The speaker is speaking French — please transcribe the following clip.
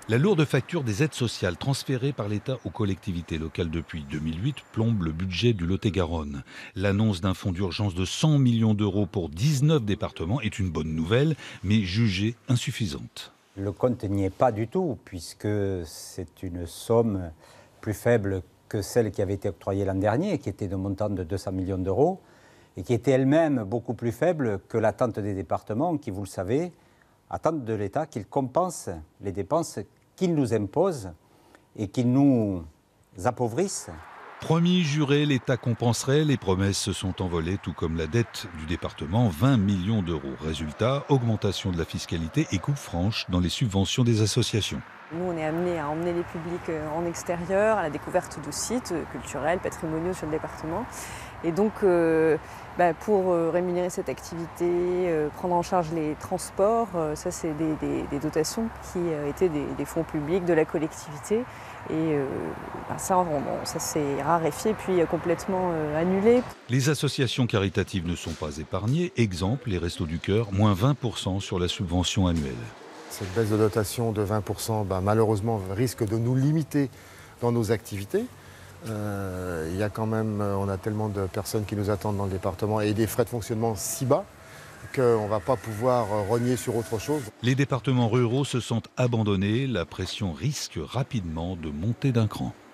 La lourde facture des aides sociales transférées par l'État aux collectivités locales depuis 2008 plombe le budget du Lot-et-Garonne. L'annonce d'un fonds d'urgence de 100 millions d'euros pour 19 départements est une bonne nouvelle, mais jugée insuffisante. Le compte n'y est pas du tout, puisque c'est une somme plus faible que celle qui avait été octroyée l'an dernier, qui était d'un montant de 200 millions d'euros, et qui était elle-même beaucoup plus faible que l'attente des départements, qui, vous le savez, attendent de l'État qu'il compense les dépenses qu'il nous impose et qu'il nous appauvrisse. Promis, juré, l'État compenserait, les promesses se sont envolées, tout comme la dette du département, 20 millions d'euros. Résultat, augmentation de la fiscalité et coupe franche dans les subventions des associations. Nous, on est amenés à emmener les publics en extérieur, à la découverte de sites culturels, patrimoniaux sur le département. Et donc, pour rémunérer cette activité, prendre en charge les transports, ça c'est des dotations qui étaient des fonds publics de la collectivité. Et ça s'est raréfié puis complètement annulé. Les associations caritatives ne sont pas épargnées. Exemple, les Restos du Cœur, moins 20% sur la subvention annuelle. Cette baisse de dotation de 20%, malheureusement, risque de nous limiter dans nos activités. Il y a quand même, on a tellement de personnes qui nous attendent dans le département et des frais de fonctionnement si bas qu'on ne va pas pouvoir rogner sur autre chose. Les départements ruraux se sentent abandonnés. La pression risque rapidement de monter d'un cran.